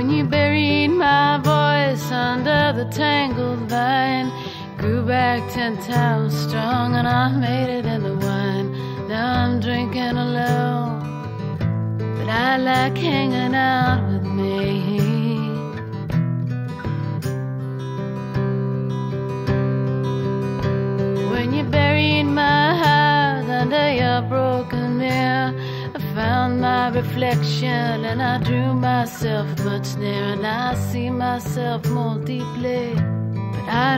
When you buried my voice under the tangled vine, grew back 10 times strong, and I made it in the wine. Now I'm drinking alone, but I like hanging out with me. When you buried my heart under your broken mirror, I found my reflection and I drew myself much nearer, and I see myself more deeply, but I